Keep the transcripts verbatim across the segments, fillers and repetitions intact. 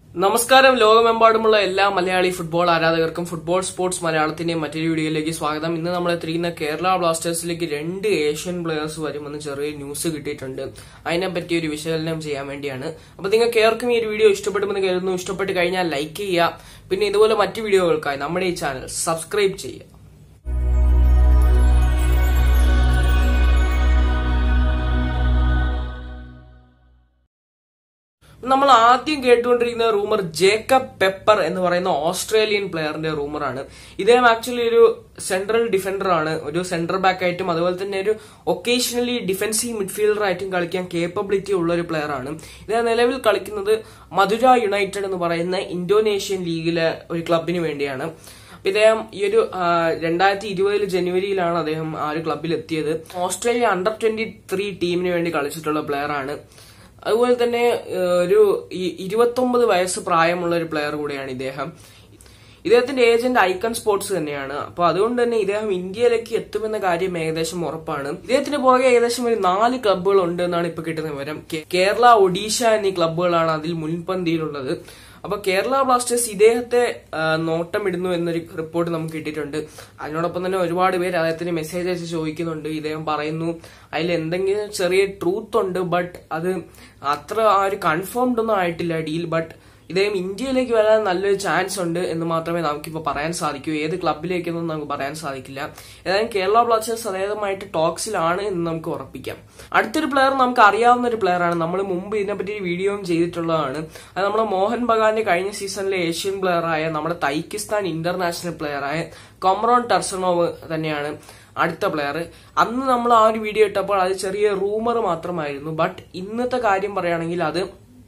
നമസ്കാരം. ലോകമെമ്പാടുമുള്ള എല്ലാ മലയാളി ഫുട്ബോൾ ആരാധകർക്കും ഫുട്ബോൾ സ്പോർട്സ് മലയാളത്തിന്റെ മറ്റൊരു വീഡിയോയിലേക്ക് സ്വാഗതം. ഇന്ന് നമ്മൾ എത്തിയിരിക്കുന്ന കേരള ബ്ലാസ്റ്റേഴ്സിലേക്ക് രണ്ട് ഏഷ്യൻ പ്ലെയേഴ്സ് വരുമെന്ന് ചെറിയ ന്യൂസ് കിട്ടിയിട്ടുണ്ട്. അതിനെപ്പറ്റി ഒരു വിശകലനം ചെയ്യാൻ വേണ്ടിയാണ്. അപ്പൊ നിങ്ങൾക്ക് ഏവർക്കും ഈ ഒരു വീഡിയോ ഇഷ്ടപ്പെടുമെന്ന് കരുതുന്നു. ഇഷ്ടപ്പെട്ട് കഴിഞ്ഞാൽ ലൈക്ക് ചെയ്യുക. പിന്നെ ഇതുപോലെ മറ്റു വീഡിയോകൾക്കായി നമ്മുടെ ഈ ചാനൽ സബ്സ്ക്രൈബ് ചെയ്യുക. നമ്മൾ ആദ്യം കേട്ടുകൊണ്ടിരിക്കുന്ന റൂമർ ജേക്കബ് പെപ്പർ എന്ന് പറയുന്ന ഓസ്ട്രേലിയൻ പ്ലെയറിന്റെ റൂമറാണ്. ഇദ്ദേഹം ആക്ച്വലി ഒരു സെൻട്രൽ ഡിഫൻഡർ ആണ്. ഒരു സെന്റർ ബാക്ക് ആയിട്ടും അതുപോലെ തന്നെ ഒരു ഒക്കേഷണലി ഡിഫൻസീവ് മിഡ്ഫീൽഡർ ആയിട്ടും കളിക്കാൻ കേപ്പബിലിറ്റി ഉള്ള ഒരു പ്ലെയർ ആണ്. ഇദ്ദേഹം നിലവിൽ കളിക്കുന്നത് മധുര യുണൈറ്റഡ് എന്ന് പറയുന്ന ഇന്തോനേഷ്യൻ ലീഗിലെ ഒരു ക്ലബിന് വേണ്ടിയാണ്. ഇദ്ദേഹം ഈ ഒരു രണ്ടായിരത്തി ഇരുപതിൽ ജനുവരിയിലാണ് അദ്ദേഹം ആ ഒരു ക്ലബിൽ എത്തിയത്. ഓസ്ട്രേലിയ അണ്ടർ ട്വന്റി ത്രീ ടീമിന് വേണ്ടി കളിച്ചിട്ടുള്ള പ്ലെയർ ആണ്. അതുപോലെ തന്നെ ഒരു ഇരുപത്തി ഒമ്പത് വയസ്സ് പ്രായമുള്ള ഒരു പ്ലെയർ കൂടെയാണ് ഇദ്ദേഹം. ഇദ്ദേഹത്തിന്റെ ഏജന്റ് ഐക്കൺ സ്പോർട്സ് തന്നെയാണ്. അപ്പൊ അതുകൊണ്ട് തന്നെ ഇദ്ദേഹം ഇന്ത്യയിലേക്ക് എത്തുമെന്ന കാര്യം ഏകദേശം ഉറപ്പാണ്. ഇദ്ദേഹത്തിന് പുറകെ ഏകദേശം ഒരു നാല് ക്ലബ്ബുകൾ ഉണ്ട് എന്നാണ് ഇപ്പൊ കിട്ടുന്ന വിവരം. കേരള, ഒഡീഷ എന്നീ ക്ലബ്ബുകളാണ് അതിൽ മുൻപന്തിയിലുള്ളത്. അപ്പൊ കേരള ബ്ലാസ്റ്റേഴ്സ് ഇദ്ദേഹത്തെ നോട്ടമിടുന്നു എന്നൊരു റിപ്പോർട്ട് നമുക്ക് കിട്ടിയിട്ടുണ്ട്. അതിനോടൊപ്പം തന്നെ ഒരുപാട് പേര് അദ്ദേഹത്തിന് മെസ്സേജ് അയച്ച് ചോദിക്കുന്നുണ്ട്. ഇദ്ദേഹം പറയുന്നു അതിൽ എന്തെങ്കിലും ചെറിയ ട്രൂത്ത് ഉണ്ട്, ബട്ട് അത് അത്ര ആ ഒരു കൺഫേംഡ് ഒന്നും ആയിട്ടില്ല ഡീൽ. ബട്ട് ഇദ്ദേഹം ഇന്ത്യയിലേക്ക് വരാൻ നല്ലൊരു ചാൻസ് ഉണ്ട് എന്ന് മാത്രമേ നമുക്കിപ്പോൾ പറയാൻ സാധിക്കൂ. ഏത് ക്ലബിലേക്കൊന്നും നമുക്ക് പറയാൻ സാധിക്കില്ല. ഏതായാലും കേരള ബ്ലാസ്റ്റേഴ്സ് അദ്ദേഹവുമായിട്ട് ടോക്സിലാണ് എന്ന് നമുക്ക് ഉറപ്പിക്കാം. അടുത്തൊരു പ്ലെയർ നമുക്ക് അറിയാവുന്ന ഒരു പ്ലെയർ ആണ്. നമ്മൾ മുമ്പ് ഇതിനെപ്പറ്റി ഒരു വീഡിയോയും ചെയ്തിട്ടുള്ളതാണ്. അത് നമ്മുടെ മോഹൻ ബഗാന്റെ കഴിഞ്ഞ സീസണിലെ ഏഷ്യൻ പ്ലെയർ ആയ നമ്മുടെ തൈക്കിസ്ഥാൻ ഇന്റർനാഷണൽ പ്ലെയർ ആയ കൊമറോൺ ടർസനോവ് തന്നെയാണ് അടുത്ത പ്ലെയർ. അന്ന് നമ്മൾ ആ ഒരു വീഡിയോ ഇട്ടപ്പോൾ അത് ചെറിയ റൂമർ മാത്രമായിരുന്നു. ബട്ട് ഇന്നത്തെ കാര്യം പറയുകയാണെങ്കിൽ അത്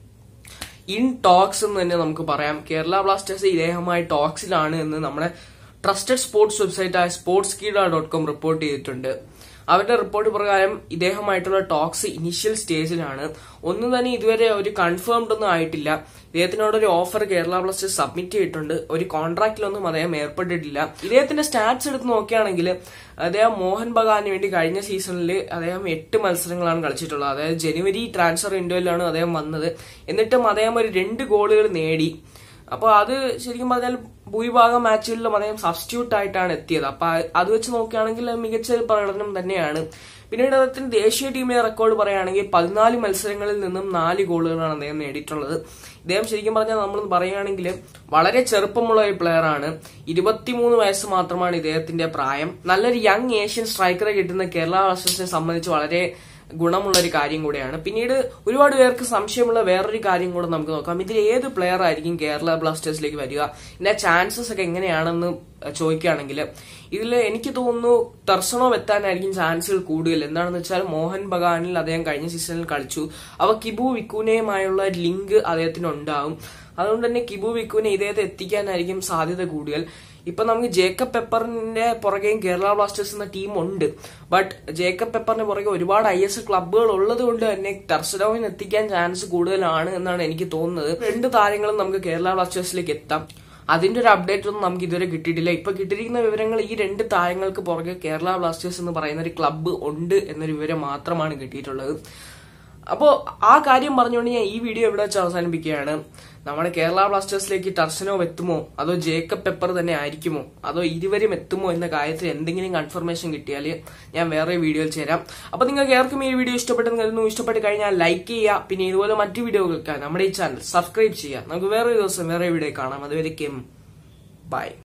ഇൻ ടോക്സ് എന്ന് തന്നെ നമുക്ക് പറയാം. കേരള ബ്ലാസ്റ്റേഴ്സ് ഇദ്ദേഹമായി ടോക്സിലാണ് എന്ന് നമ്മുടെ ട്രസ്റ്റഡ് സ്പോർട്സ് വെബ്സൈറ്റായ Sportskeeda dot com report ചെയ്തിട്ടുണ്ട്. അവരുടെ റിപ്പോർട്ട് പ്രകാരം ഇദ്ദേഹമായിട്ടുള്ള ടോക്സ് ഇനിഷ്യൽ സ്റ്റേജിലാണ്. ഒന്നും തന്നെ ഇതുവരെ ഒരു കൺഫേംഡ് ഒന്നും ആയിട്ടില്ല. ഇദ്ദേഹത്തിനോടൊരു ഓഫർ കേരള ബ്ലാസ്റ്റേഴ്സ് സബ്മിറ്റ് ചെയ്തിട്ടുണ്ട്. ഒരു കോൺട്രാക്റ്റിലൊന്നും അദ്ദേഹം ഏർപ്പെട്ടിട്ടില്ല. ഇദ്ദേഹത്തിന്റെ സ്റ്റാറ്റ്സ് എടുത്ത് നോക്കുകയാണെങ്കിൽ അദ്ദേഹം മോഹൻ ബഗാന് വേണ്ടി കഴിഞ്ഞ സീസണിൽ അദ്ദേഹം എട്ട് മത്സരങ്ങളാണ് കളിച്ചിട്ടുള്ളത്. അതായത് ജനുവരി ട്രാൻസ്ഫർ വിൻഡോയിലാണ് അദ്ദേഹം വന്നത്. എന്നിട്ടും അദ്ദേഹം ഒരു രണ്ട് ഗോളുകൾ നേടി. അപ്പൊ അത് ശരിക്കും പറഞ്ഞാൽ ഭൂരിഭാഗം മാച്ചുകളിലും അദ്ദേഹം സബ്സ്റ്റിറ്റ്യൂട്ട് ആയിട്ടാണ് എത്തിയത്. അപ്പൊ അത് വെച്ച് നോക്കുകയാണെങ്കിൽ മികച്ച ഒരു പ്രകടനം തന്നെയാണ്. പിന്നീട് അദ്ദേഹത്തിന് ദേശീയ ടീമിലെ റെക്കോർഡ് പറയുകയാണെങ്കിൽ പതിനാല് മത്സരങ്ങളിൽ നിന്നും നാല് ഗോളുകളാണ് അദ്ദേഹം നേടിയിട്ടുള്ളത്. ഇദ്ദേഹം ശരിക്കും പറഞ്ഞാൽ നമ്മൾ പറയുകയാണെങ്കിൽ വളരെ ചെറുപ്പമുള്ള ഒരു പ്ലെയർ ആണ്. ഇരുപത്തിമൂന്ന് വയസ്സ് മാത്രമാണ് ഇദ്ദേഹത്തിന്റെ പ്രായം. നല്ലൊരു യങ് ഏഷ്യൻ സ്ട്രൈക്കറെ കിട്ടുന്ന കേരള ബ്ലാസ്റ്റേഴ്സിനെ സംബന്ധിച്ച് വളരെ ഗുണമുള്ള ഒരു കാര്യം കൂടെയാണ്. പിന്നീട് ഒരുപാട് പേർക്ക് സംശയമുള്ള വേറൊരു കാര്യം കൂടെ നമുക്ക് നോക്കാം. ഇതിൽ ഏത് പ്ലെയർ ആയിരിക്കും കേരള ബ്ലാസ്റ്റേഴ്സിലേക്ക് വരിക, ഇതിന്റെ ചാൻസസ് ഒക്കെ എങ്ങനെയാണെന്ന് ചോദിക്കുകയാണെങ്കിൽ ഇതിൽ എനിക്ക് തോന്നുന്നു ടർസനോവ് എത്താനായിരിക്കും ചാൻസുകൾ കൂടുതൽ. എന്താണെന്ന് വെച്ചാൽ മോഹൻ ബഗാനിൽ അദ്ദേഹം കഴിഞ്ഞ സീസണിൽ കളിച്ചു. അവ കിബു വിക്കുനയുമായുള്ള ലിങ്ക് അദ്ദേഹത്തിന് ഉണ്ടാവും. അതുകൊണ്ട് തന്നെ കിബു വിക്കുനെ ഇദ്ദേഹത്തെ എത്തിക്കാനായിരിക്കും സാധ്യത കൂടുതൽ. ഇപ്പൊ നമുക്ക് ജേക്കബ് പെപ്പറിന്റെ പുറകെയും കേരള ബ്ലാസ്റ്റേഴ്സ് എന്ന ടീം ഉണ്ട്. ബട്ട് ജേക്കബ് പെപ്പറിന്റെ പുറകെ ഒരുപാട് ഐ എസ് ക്ലബ്ബുകൾ ഉള്ളത് കൊണ്ട് തന്നെ ടർസനോവിന് എത്തിക്കാൻ ചാൻസ് കൂടുതലാണ് എന്നാണ് എനിക്ക് തോന്നുന്നത്. രണ്ട് താരങ്ങളും നമുക്ക് കേരള ബ്ലാസ്റ്റേഴ്സിലേക്ക് എത്താം. അതിന്റെ ഒരു അപ്ഡേറ്റ് ഒന്നും നമുക്ക് ഇതുവരെ കിട്ടിയിട്ടില്ല. ഇപ്പൊ കിട്ടിയിരിക്കുന്ന വിവരങ്ങൾ ഈ രണ്ട് താരങ്ങൾക്ക് പുറകെ കേരള ബ്ലാസ്റ്റേഴ്സ് എന്ന് പറയുന്ന ഒരു ക്ലബ്ബ് ഉണ്ട് എന്നൊരു വിവരം മാത്രമാണ് കിട്ടിയിട്ടുള്ളത്. അപ്പോ ആ കാര്യം പറഞ്ഞുകൊണ്ട് ഞാൻ ഈ വീഡിയോ ഇവിടെ വെച്ച് അവസാനിപ്പിക്കുകയാണ്. നമ്മുടെ കേരള ബ്ലാസ്റ്റേഴ്സിലേക്ക് ടർസനോവ് എത്തുമോ അതോ ജേക്കബ് പെപ്പർ തന്നെ ആയിരിക്കുമോ അതോ ഇരുവരും എത്തുമോ എന്ന കാര്യത്തിൽ എന്തെങ്കിലും കൺഫർമേഷൻ കിട്ടിയാൽ ഞാൻ വേറെ വീഡിയോയിൽ ചേരാം. അപ്പൊ നിങ്ങൾക്ക് ഏവർക്കും ഈ വീഡിയോ ഇഷ്ടപ്പെട്ടെന്ന് കരുതുന്നു. ഇഷ്ടപ്പെട്ട് കഴിഞ്ഞാൽ ലൈക്ക് ചെയ്യുക. പിന്നെ ഇതുപോലെ മറ്റു വീഡിയോകൾക്ക് നമ്മുടെ ഈ ചാനൽ സബ്സ്ക്രൈബ് ചെയ്യുക. നമുക്ക് വേറെ ദിവസം വേറെ വീഡിയോ കാണാം. അതുവരേക്കും ബൈ.